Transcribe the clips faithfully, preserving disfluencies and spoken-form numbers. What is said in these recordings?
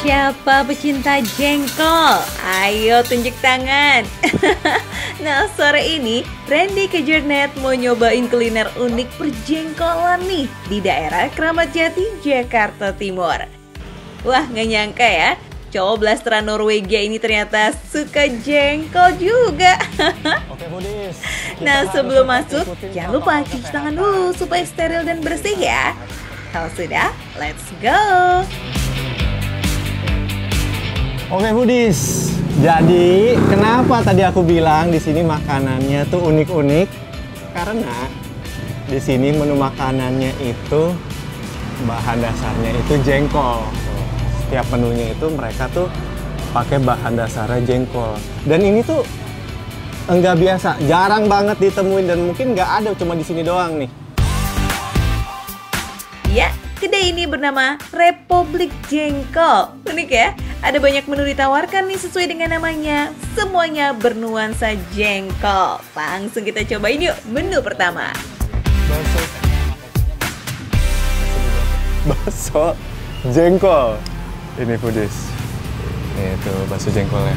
Siapa pecinta jengkol? Ayo tunjuk tangan. Nah, sore ini Randy Kejarnet mau nyobain kuliner unik perjengkolan nih di daerah Kramat Jati, Jakarta Timur. Wah, nggak nyangka ya, cowok blasteran Norwegia ini ternyata suka jengkol juga. Oke, Budis. Nah, sebelum masuk, jangan lupa cuci tangan dulu supaya steril dan bersih ya. Kalau sudah, let's go. Oke, Budis. Jadi, kenapa tadi aku bilang di sini makanannya tuh unik-unik? Karena di sini menu makanannya itu bahan dasarnya itu jengkol. Setiap menunya itu mereka tuh pakai bahan dasarnya jengkol. Dan ini tuh enggak biasa, jarang banget ditemuin dan mungkin nggak ada, cuma di sini doang nih. Ya, kedai ini bernama Republik Jengkol. Unik ya, ada banyak menu ditawarkan nih sesuai dengan namanya. Semuanya bernuansa jengkol. Langsung kita cobain yuk menu pertama. Bakso. Bakso jengkol. Ini Budis. Nih tuh bakso jengkolnya.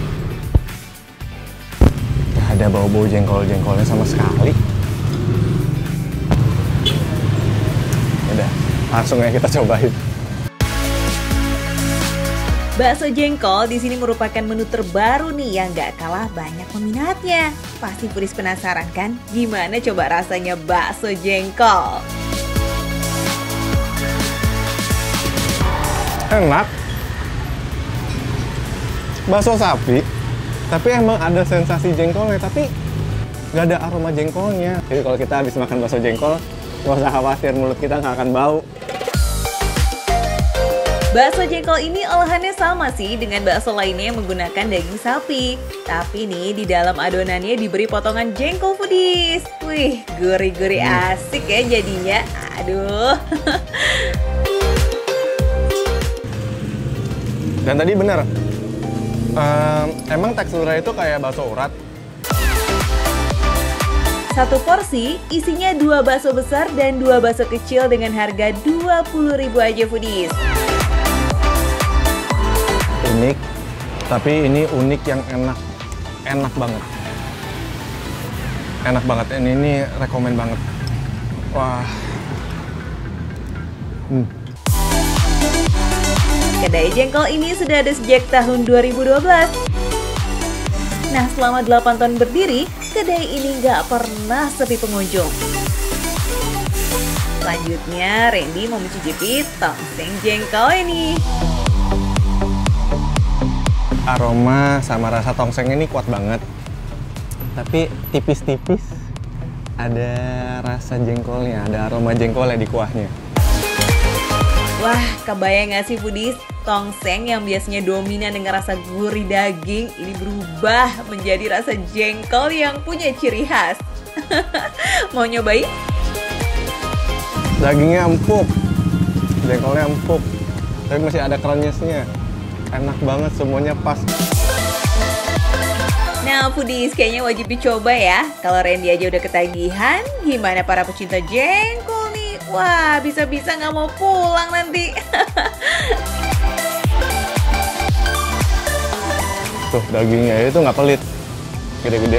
Gak ada bau-bau jengkol-jengkolnya sama sekali. Udah, langsung aja kita cobain. Bakso jengkol di sini merupakan menu terbaru nih yang gak kalah banyak peminatnya. Pasti Budis penasaran kan? Gimana coba rasanya bakso jengkol? Enak. Bakso sapi, tapi emang ada sensasi jengkolnya, tapi nggak ada aroma jengkolnya. Jadi kalau kita habis makan bakso jengkol, nggak usah khawatir, mulut kita nggak akan bau. Bakso jengkol ini olahannya sama sih dengan bakso lainnya yang menggunakan daging sapi. Tapi nih di dalam adonannya diberi potongan jengkol Budis. Wih, gurih-gurih asik ya jadinya. Aduh. Dan tadi bener, um, emang teksturnya itu kayak bakso urat. Satu porsi isinya dua bakso besar dan dua bakso kecil dengan harga dua puluh ribu aja Budis. Unik, tapi ini unik yang enak, enak banget. Enak banget, ini, ini rekomen banget. Wah. Hmm. Kedai jengkol ini sudah ada sejak tahun dua ribu dua belas. Nah, selama delapan tahun berdiri, kedai ini nggak pernah sepi pengunjung. Selanjutnya, Randy mau mencicipi tongseng jengkol ini. Aroma sama rasa tongseng ini kuat banget. Tapi tipis-tipis ada rasa jengkolnya, ada aroma jengkolnya di kuahnya. Wah, kebayang nggak sih Budis? Tongseng yang biasanya dominan dengan rasa gurih daging, ini berubah menjadi rasa jengkol yang punya ciri khas. Mau nyobain? Dagingnya empuk, jengkolnya empuk, tapi masih ada crunchy-nya. Enak banget, semuanya pas. Nah, Budis kayaknya wajib dicoba ya. Kalau Randy aja udah ketagihan, gimana para pecinta jengkol nih? Wah, bisa-bisa nggak mau pulang nanti. Tuh, dagingnya itu nggak pelit, gede-gede.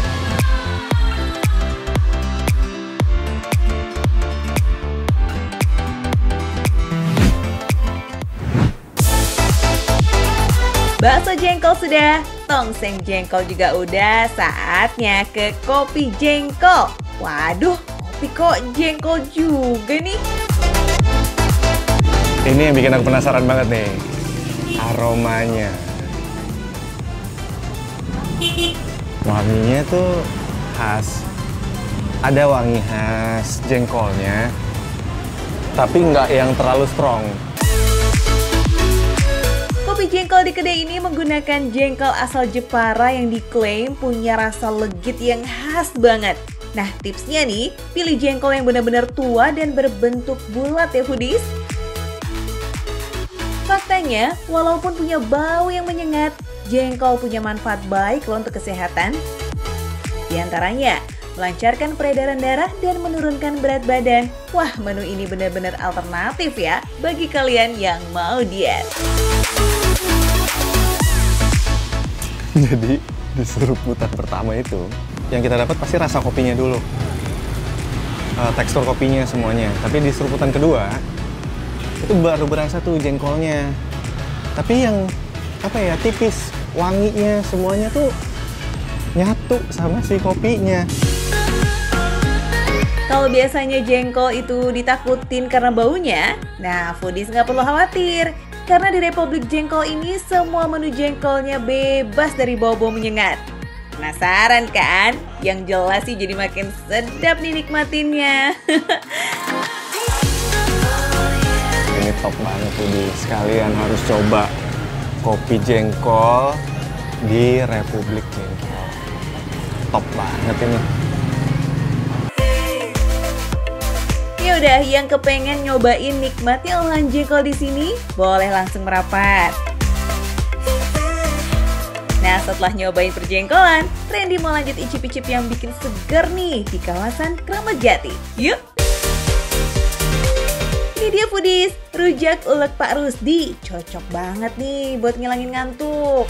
Bakso jengkol sudah, tongseng jengkol juga udah, saatnya ke kopi jengkol. Waduh, kopi kok jengkol juga nih. Ini yang bikin aku penasaran banget nih, aromanya. Wanginya tuh khas, ada wangi khas jengkolnya, tapi nggak yang terlalu strong. Kopi jengkol di kedai ini menggunakan jengkol asal Jepara yang diklaim punya rasa legit yang khas banget. Nah, tipsnya nih, pilih jengkol yang benar-benar tua dan berbentuk bulat ya Budis. Faktanya, walaupun punya bau yang menyengat, jengkol punya manfaat baik loh untuk kesehatan. Di antaranya, melancarkan peredaran darah, dan menurunkan berat badan. Wah, menu ini benar-benar alternatif ya bagi kalian yang mau diet. Jadi di seruputan pertama itu yang kita dapat pasti rasa kopinya dulu, uh, tekstur kopinya semuanya. Tapi di seruputan kedua itu baru berasa tuh jengkolnya. Tapi yang apa ya, tipis, wanginya semuanya tuh nyatu sama si kopinya. Kalau biasanya jengkol itu ditakutin karena baunya, nah foodies nggak perlu khawatir. Karena di Republik Jengkol ini semua menu jengkolnya bebas dari bau-bau menyengat. Penasaran kan? Yang jelas sih jadi makin sedap nih nikmatinnya. Ini top banget foodies, sekalian harus coba kopi jengkol di Republik Jengkol. Top banget ini. Ya udah, yang kepengen nyobain nikmatnya olahan jengkol di sini, boleh langsung merapat. Nah, setelah nyobain perjengkolan, Randy mau lanjut icip-icip yang bikin seger nih di kawasan Kramat Jati. Yuk! Ini dia foodies, rujak ulek Pak Rusdi. Cocok banget nih buat ngilangin ngantuk.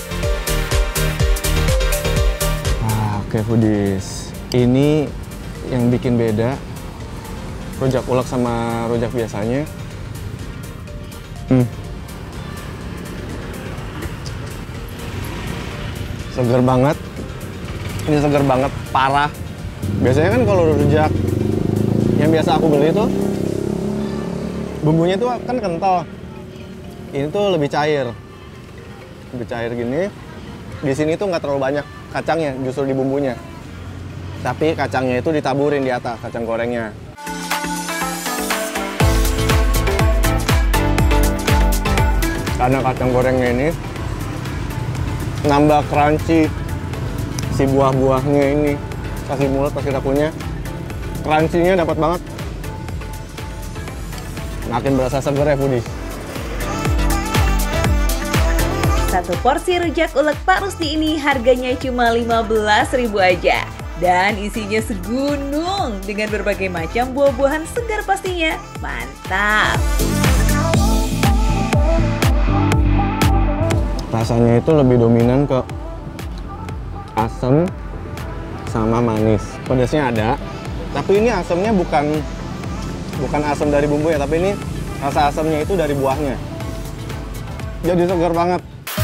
Wah, oke foodies. Ini yang bikin beda rujak ulek sama rujak biasanya. Hmm. Seger banget. Ini seger banget, parah. Biasanya kan kalau rujak yang biasa aku beli tuh bumbunya tuh kan kental. Ini tuh lebih cair. Lebih cair gini. Di sini tuh nggak terlalu banyak kacangnya, justru di bumbunya. Tapi kacangnya itu ditaburin di atas, kacang gorengnya. Karena kacang gorengnya ini nambah crunchy si buah-buahnya ini. Kasih mulut pas kita punya. Crunchy-nya dapat banget. Makin berasa seger ya foodies. Satu porsi rujak ulek Pak Rusdi ini harganya cuma lima belas ribu aja. Dan isinya segunung dengan berbagai macam buah-buahan segar pastinya. Mantap! Rasanya itu lebih dominan ke asam sama manis. Pedasnya ada, tapi ini asamnya bukan bukan asam dari bumbu ya, tapi ini rasa asamnya itu dari buahnya. Jadi segar banget.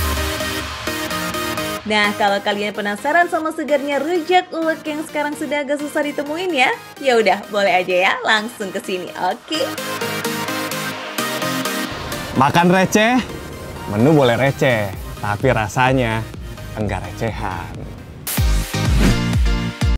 Nah, kalau kalian penasaran sama segarnya rujak ulek yang sekarang sudah agak susah ditemuin ya, ya udah boleh aja ya langsung ke sini. Oke. Makan receh, menu boleh receh, tapi rasanya enggak recehan.